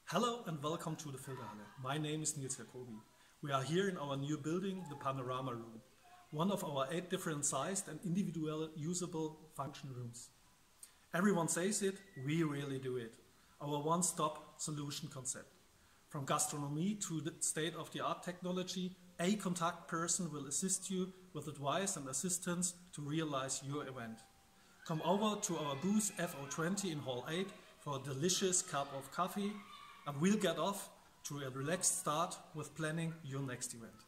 Hello and welcome to the Filterhalle. My name is Nils Jacobi. We are here in our new building, the Panorama Room, one of our 8 different sized and individual usable function rooms. Everyone says it, we really do it. Our one-stop solution concept. From gastronomy to the state-of-the-art technology, a contact person will assist you with advice and assistance to realize your event. Come over to our booth FO20 in Hall 8 for a delicious cup of coffee, and we'll get off to a relaxed start with planning your next event.